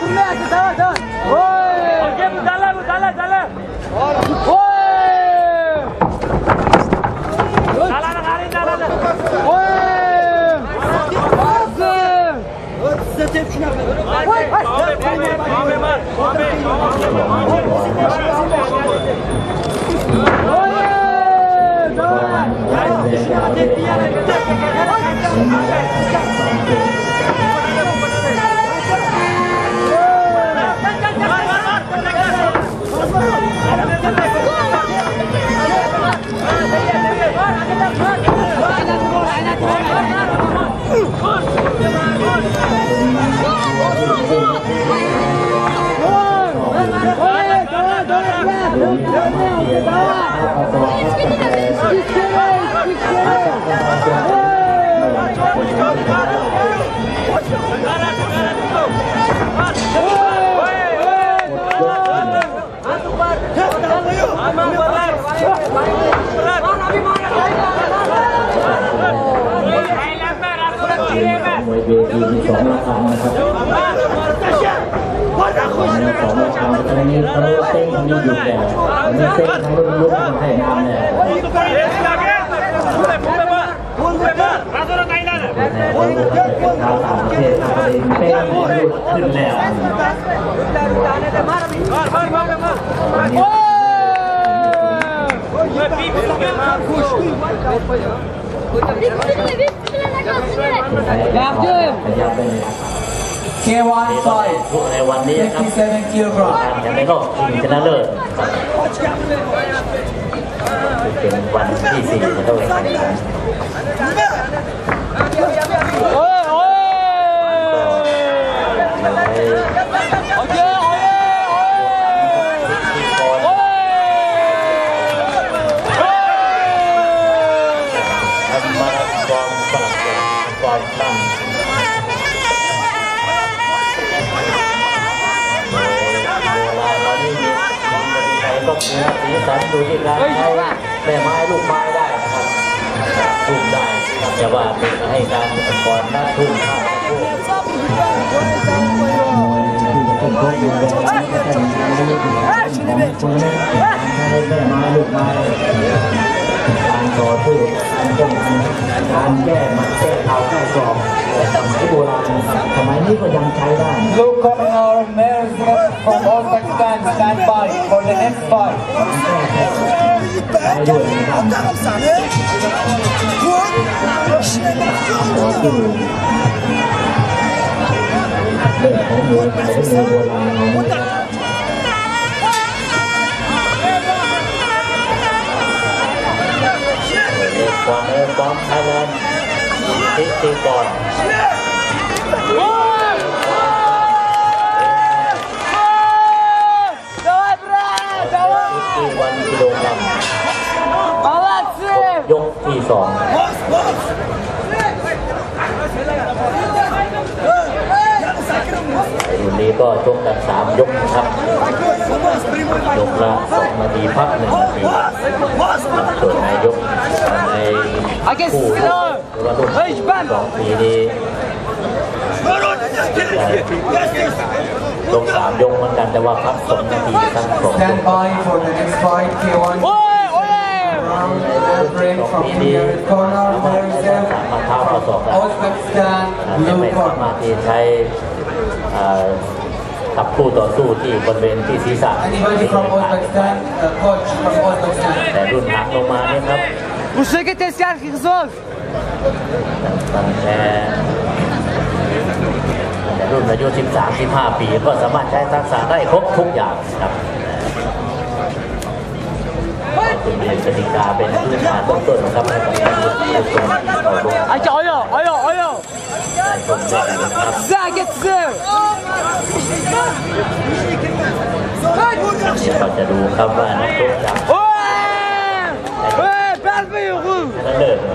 มวยเวทีมี2 ราคานะครับ2 ราคาตอนนี้เขาเต้นมีอยู่แต่ไม่เต้นทั้งรุ่นทั้งไทยน้ำเนี่ยชาวต่างประเทศทำเองเต้นขึ้นแล้ว K1 fight ในวันนี้ครับ 57 kilograms การในรอบชิงชนะเลิศเป็นวันที่4จะต้องแข่งขันก็มีสีสันดูที่การใช้แม่ไม้ลูกไม้ได้นะครับทุ่มได้จะว่าเป็นให้การก่อนนัดทุ่มข้าวแม่ไม้ลูกไม้การต่อสู้การป้องกันการแก้หมัดแก้เข่าแก้ศอกสมัยโบราณสมัยนี้ก็ยังใช้ได้ Look coming our males from Uzbekistan stand by for the next fight เรื่องของมวยไทยเป็นมวยโบราณความไทยแลนด์ตีก่อนวันกิโลกรัมยกที่2รุ่นนี้ก็ชกกัน3 ยกครับยกละ2 นาทีพัก1 นาทีส่วนในยกในคู่ระดับ2 ปีนี้ลง3 ยกเหมือนกันแต่ว่าพัก2 นาทีทั้ง2 ยก Stand by for the next fight K1 break from India corner Marisel from Uzbekistan blue corner ที่ใช้กับคู่ต่อสู้ที่บริเวณที่ศีรษะ Anybody from Uzbekistan coach from Uzbekistan แต่รุ่นหลังลงมาเนี่ยครับ Você quer ter esse cara que resolve? แต่รุ่นอายุ 13-15 ปีก็สามารถใช้ทักษะได้ครบทุกอย่างครับเป็นกติกาเป็นพื้นฐานต้นๆครับในการฝึกในส่วนต่อลง Olha! Zaga seu! เราจะดูครับว่านักชกจากนั่นเลย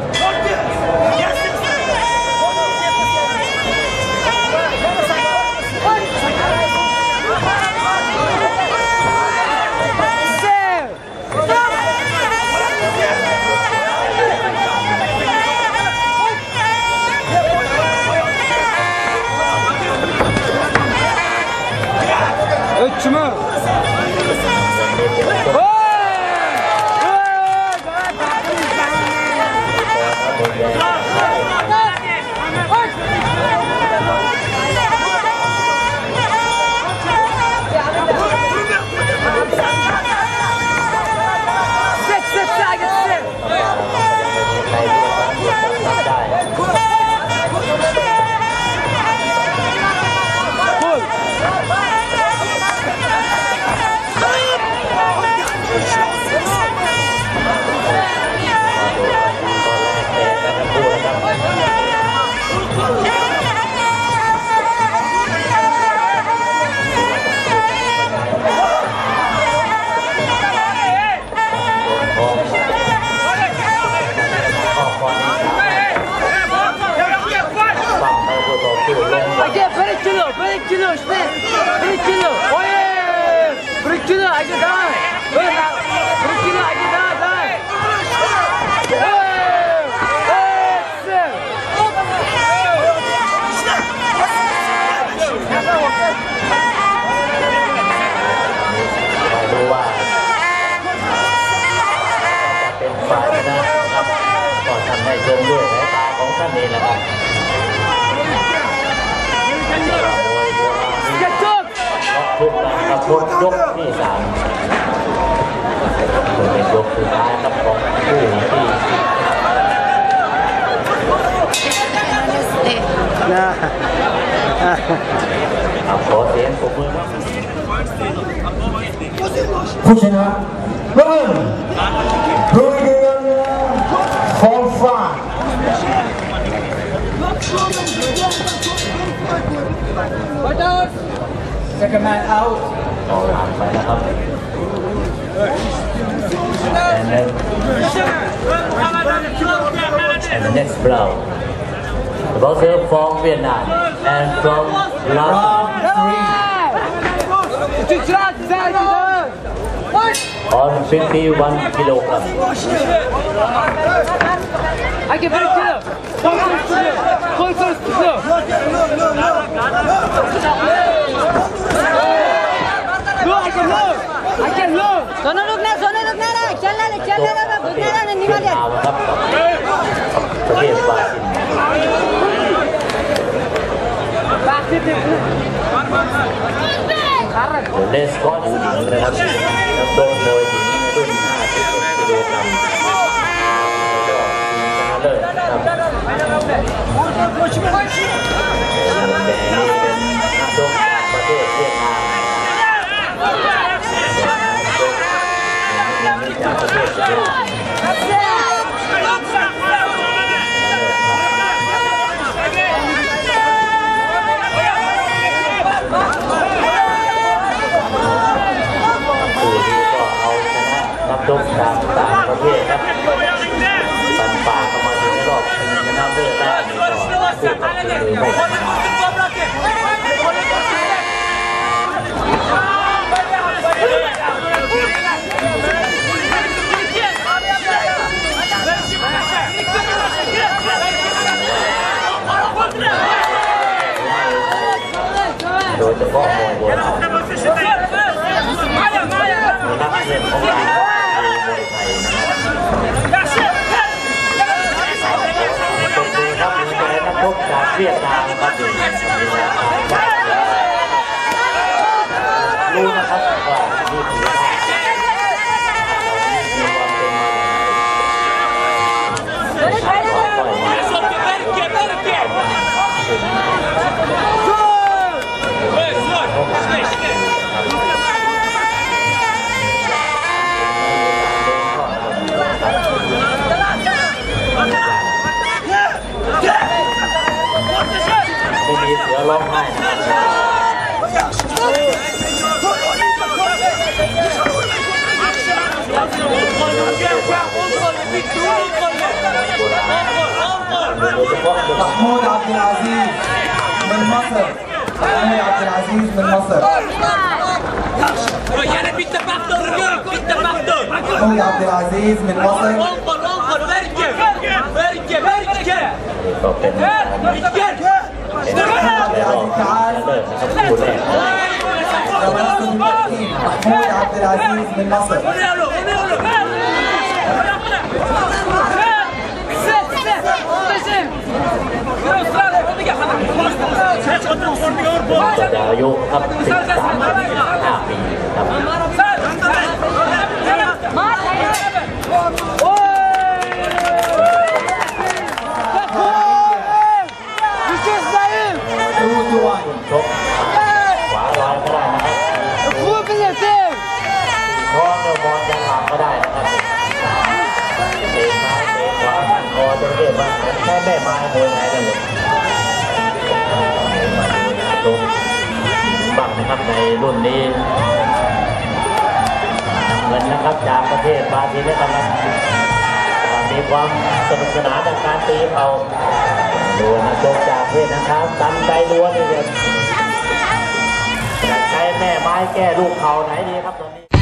kilo işte. 1 kilo. Oy. 1 kilo aja dah. 1 kilo aja dah. ดูว่าจะเป็นฝ่ายชนะครับก็ทำให้ชมด้วยสายตาของท่านเองแหละครับทุกนะครับทุกยกที่3เป็นยกสุดท้ายครับของคู่ที่ขอเสียงปรบมือครับผู้ชนะเริ่มรุ่งเรืองฟองฟ้า Second man out ออกหลังไปนะครับand the next blow the boxer from Vietnam and from round 3 on 51 kilogram Hadi 1 kilo. Kontrol kilo. Sono look na. Challa na budna na nimal ya. ครับประเทศบราซิล เลสกอตนะครับนักโดนโดยหญิงในรุ่น51กิโลกรัมแล้วก็ทีมชนะเลิศนะครับแดงนี่เป็นนักโดนจากประเทศเวียดนามจากประเทศเวียดนามนักชกจากต่างประเทศครับปันป่าเข้ามาถึงรอบชิงชนะเลิศได้นี่ก็คู่ต่อสู้ไม่ธรรมดาโดยเฉพาะมวยโบราณนักเรียนของเรานักชกจากเวียดนามครับรู้นะครับว่านี่คือท่ามีความเป็นมาไม่มีเสือร้องไห้ محمود عبد العزيز من مصر محمود عبد العزيز من مصر محمود عبد العزيز من مصر ก็เป็นتعال محمود عبد العزيز من مصر จะอายุครับ13-15 ปีครับชกขวาลอยก็ได้นะครับท้องเนื้อบอลยังหลังก็ได้นะครับเตะซ้ายเตะขวามันคอจะเก็บมาแค่แม่ไม้มวยไงนั่นเลยลงบังนะครับในรุ่นนี้เงินนะครับจากประเทศบราซิลนะครับมีความสนุกสนานในการตีเอาดูนะโจจากประเทศนะครับตันใจล้วนเลยแม่ไม้แก้ลูกเขาไหนดีครับตอนนี้